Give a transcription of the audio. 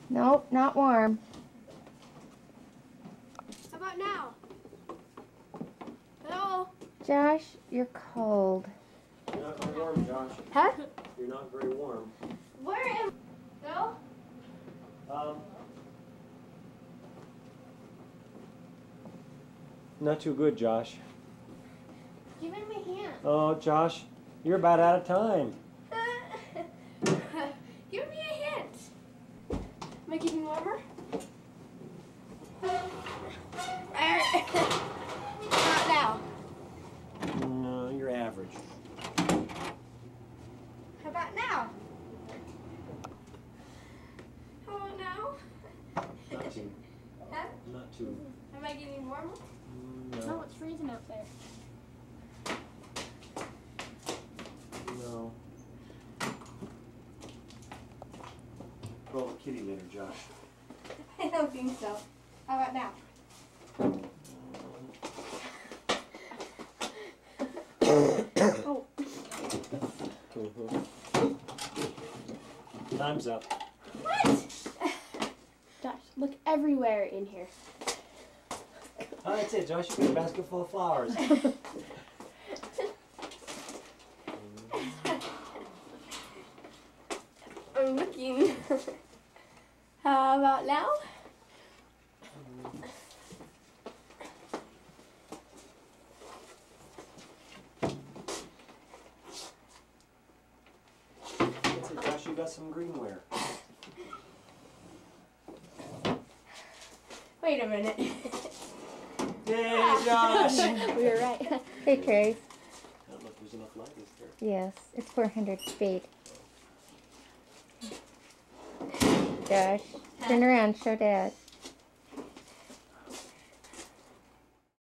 Nope, not warm. How about now? Hello? Josh, you're cold. You're not very warm, Josh. Huh? You're not very warm. Where am Hello? Not too good, Josh. Give me my hand. Oh, Josh, you're about out of time. Give me a hint. Am I getting warmer? Not now. No, you're average. How about now? How about now? Not too. Huh? Not too. Am I getting warmer? No. it's freezing out there. No. Call the kitty litter, Josh. I don't think so. How about now? Oh. Time's up. What? Josh, look everywhere in here. Oh, that's it, Josh. You got a basket full of flowers. I'm looking. How about now? That's it, Josh. You got some greenware. Wait a minute. Yay, Josh! We were right. Hey, Trace. I don't know if there's enough light, is there? Yes, it's 400 feet. Josh, turn around, show Dad.